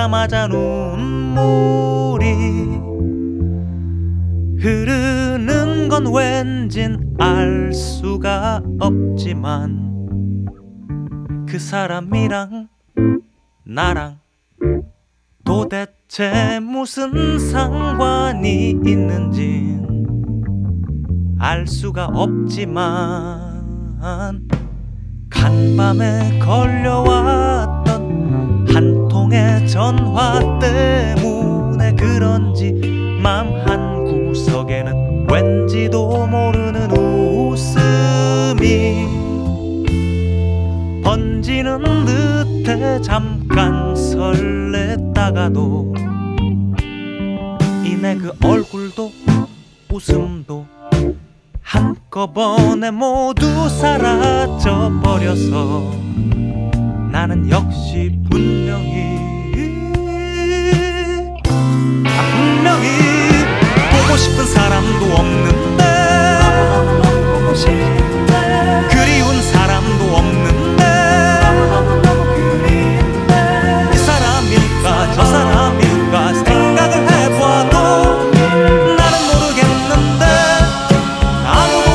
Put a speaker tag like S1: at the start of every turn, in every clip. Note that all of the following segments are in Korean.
S1: 보자마자 눈물이 흐르는 건 왠진 알 수가 없지만 그 사람이랑 나랑 도대체 무슨 상관이 있는진 알 수가 없지만 간밤에 걸려왔던 한 통의 전화 때문에 그런지 맘 한구석에는 왠지도 모르는 웃음이 번지는 듯해 잠깐 설렜다가도 이내 그 얼굴도 웃음도 한꺼번에 모두 사라져버려서 나는 역시 분명히 보고 싶은 사람도 없는데 그리운 사람도 없는데 이 사람일까 저 사람일까 생각을 해봐도 나는 모르겠는데 아무도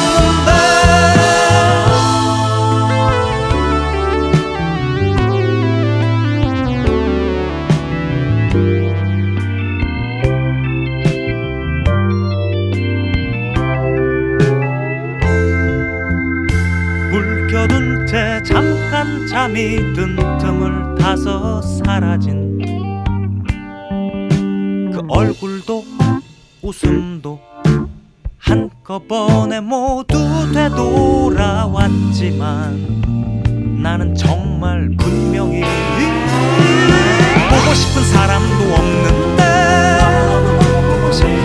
S1: 묵혀둔 채 잠깐 잠이 든 틈을 타서 사라진 그 얼굴도 웃음도 한꺼번에 모두 되돌아왔지만 나는 정말 분명히 보고 싶은 사람도 없는데